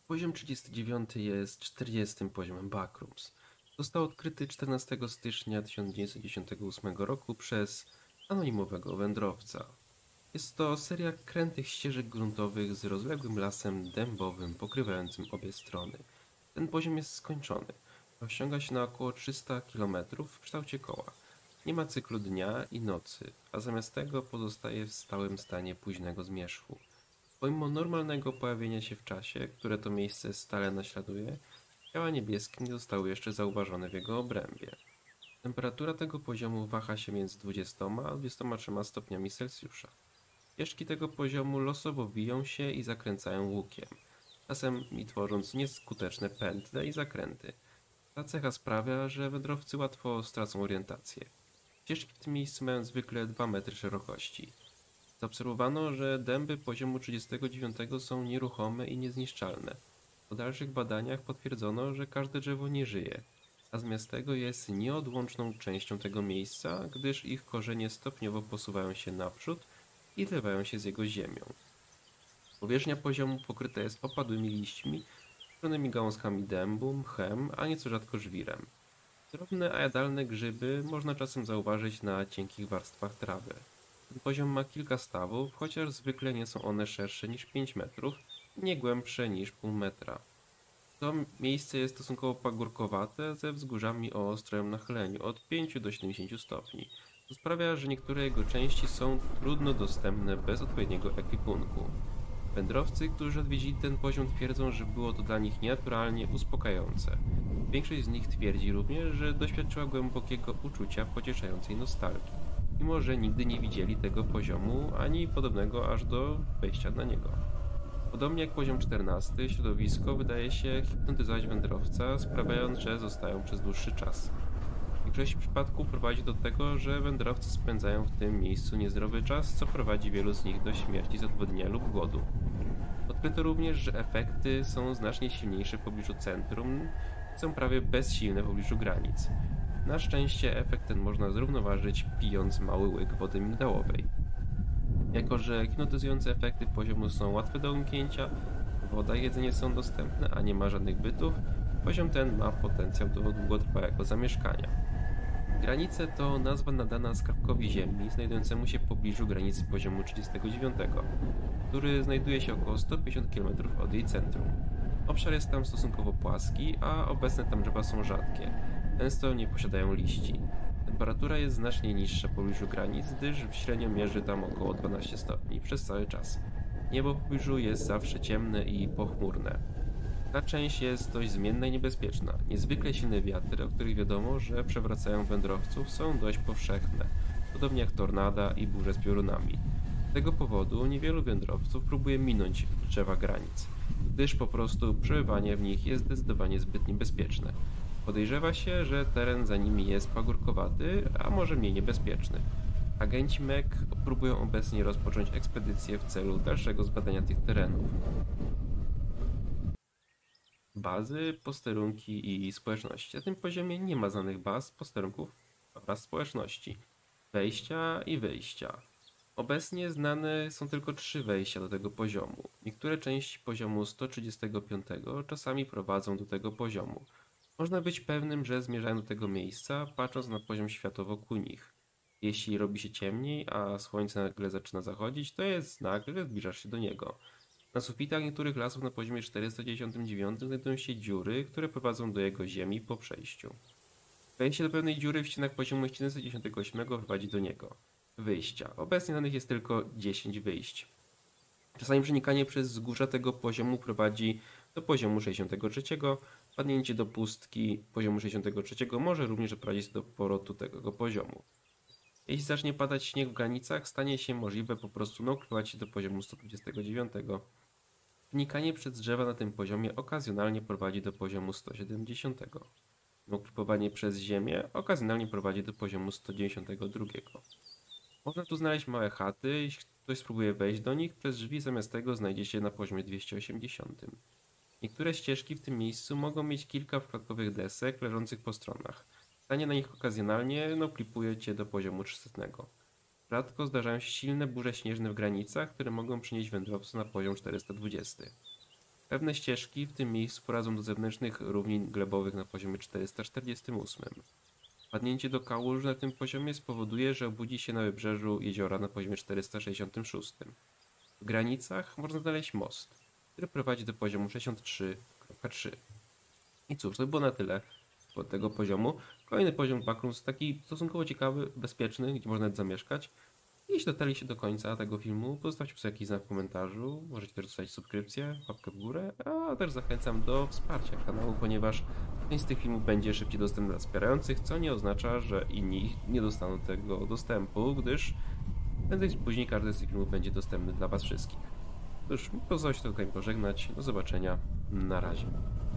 Poziom 39 jest 40. poziomem Backrooms. Został odkryty 14 stycznia 1998 roku przez anonimowego wędrowca. Jest to seria krętych ścieżek gruntowych z rozległym lasem dębowym pokrywającym obie strony. Ten poziom jest skończony. Rozciąga się na około 300 km w kształcie koła. Nie ma cyklu dnia i nocy, a zamiast tego pozostaje w stałym stanie późnego zmierzchu. Pomimo normalnego pojawienia się w czasie, które to miejsce stale naśladuje, ciała niebieskie nie zostały jeszcze zauważone w jego obrębie. Temperatura tego poziomu waha się między 20 a 23 stopniami Celsjusza. Ścieżki tego poziomu losowo wiją się i zakręcają łukiem, czasem tworząc nieskuteczne pętle i zakręty. Ta cecha sprawia, że wędrowcy łatwo stracą orientację. Ścieżki w tym miejscu mają zwykle 2 metry szerokości. Zaobserwowano, że dęby poziomu 39 są nieruchome i niezniszczalne. Po dalszych badaniach potwierdzono, że każde drzewo nie żyje, a zamiast tego jest nieodłączną częścią tego miejsca, gdyż ich korzenie stopniowo posuwają się naprzód i zlewają się z jego ziemią. Powierzchnia poziomu pokryta jest opadłymi liśćmi, tworzonymi gałązkami dębu, mchem, a nieco rzadko żwirem. Drobne, a jadalne grzyby można czasem zauważyć na cienkich warstwach trawy. Ten poziom ma kilka stawów, chociaż zwykle nie są one szersze niż 5 metrów i nie głębsze niż pół metra. To miejsce jest stosunkowo pagórkowate, ze wzgórzami o ostrym nachyleniu od 5 do 70 stopni. To sprawia, że niektóre jego części są trudno dostępne bez odpowiedniego ekwipunku. Wędrowcy, którzy odwiedzili ten poziom, twierdzą, że było to dla nich nienaturalnie uspokajające. Większość z nich twierdzi również, że doświadczyła głębokiego uczucia pocieszającej nostalgii, mimo że nigdy nie widzieli tego poziomu ani podobnego aż do wejścia na niego. Podobnie jak poziom 14, środowisko wydaje się hipnotyzować wędrowca, sprawiając, że zostają przez dłuższy czas. W większości przypadków prowadzi do tego, że wędrowcy spędzają w tym miejscu niezdrowy czas, co prowadzi wielu z nich do śmierci z odwodnienia lub głodu. Odkryto również, że efekty są znacznie silniejsze w pobliżu centrum, są prawie bezsilne w pobliżu granic. Na szczęście efekt ten można zrównoważyć pijąc mały łyk wody migdałowej. Jako że hipnotyzujące efekty poziomu są łatwe do uniknięcia, woda i jedzenie są dostępne, a nie ma żadnych bytów, poziom ten ma potencjał do długotrwałego zamieszkania. Granice to nazwa nadana skrawkowi ziemi znajdującemu się w pobliżu granicy poziomu 39, który znajduje się około 150 km od jej centrum. Obszar jest tam stosunkowo płaski, a obecne tam drzewa są rzadkie. Często nie posiadają liści. Temperatura jest znacznie niższa w pobliżu granic, gdyż średnio mierzy tam około 12 stopni przez cały czas. Niebo w pobliżu jest zawsze ciemne i pochmurne. Ta część jest dość zmienna i niebezpieczna. Niezwykle silne wiatry, o których wiadomo, że przewracają wędrowców, są dość powszechne, podobnie jak tornada i burze z piorunami. Z tego powodu niewielu wędrowców próbuje minąć drzewa granic, gdyż po prostu przebywanie w nich jest zdecydowanie zbyt niebezpieczne. Podejrzewa się, że teren za nimi jest pagórkowaty, a może mniej niebezpieczny. Agenci MEC próbują obecnie rozpocząć ekspedycję w celu dalszego zbadania tych terenów. Bazy, posterunki i społeczności. Na tym poziomie nie ma znanych baz, posterunków oraz społeczności. Wejścia i wyjścia. Obecnie znane są tylko 3 wejścia do tego poziomu. Niektóre części poziomu 135 czasami prowadzą do tego poziomu. Można być pewnym, że zmierzają do tego miejsca, patrząc na poziom światła wokół nich. Jeśli robi się ciemniej, a słońce nagle zaczyna zachodzić, to jest znak, że zbliżasz się do niego. Na sufitach niektórych lasów na poziomie 499 znajdują się dziury, które prowadzą do jego ziemi po przejściu. Wejście do pewnej dziury w ścianach poziomu 798 prowadzi do niego. Wyjścia. Obecnie znanych jest tylko 10 wyjść. Czasami przenikanie przez wzgórza tego poziomu prowadzi do poziomu 63. Wpadnięcie do pustki poziomu 63 może również doprowadzić do powrotu tego poziomu. Jeśli zacznie padać śnieg w granicach, stanie się możliwe po prostu noklipować się do poziomu 129. Wnikanie przez drzewa na tym poziomie okazjonalnie prowadzi do poziomu 170. Noklipowanie przez ziemię okazjonalnie prowadzi do poziomu 192. Można tu znaleźć małe chaty, jeśli ktoś spróbuje wejść do nich przez drzwi, zamiast tego znajdzie się na poziomie 280. Niektóre ścieżki w tym miejscu mogą mieć kilka wkładkowych desek leżących po stronach. Stanie na nich okazjonalnie klipuje cię do poziomu 300. Rzadko zdarzają się silne burze śnieżne w granicach, które mogą przynieść wędrowców na poziom 420. Pewne ścieżki w tym miejscu prowadzą do zewnętrznych równin glebowych na poziomie 448. Wpadnięcie do kałuż na tym poziomie spowoduje, że obudzi się na wybrzeżu jeziora na poziomie 466. W granicach można znaleźć most, który prowadzi do poziomu 63.3. I cóż, to było na tyle od tego poziomu. Kolejny poziom Backrooms, taki stosunkowo ciekawy, bezpieczny, gdzie można nawet zamieszkać. Jeśli dotarliście do końca tego filmu, pozostawcie sobie jakiś znak w komentarzu. Możecie też zostawić subskrypcję, łapkę w górę, a też zachęcam do wsparcia kanału, ponieważ część z tych filmów będzie szybciej dostępna dla wspierających, co nie oznacza, że inni nie dostaną tego dostępu, gdyż prędzej czy później każdy z tych filmów będzie dostępny dla Was wszystkich. Cóż, pozostało się tutaj pożegnać. Do zobaczenia. Na razie.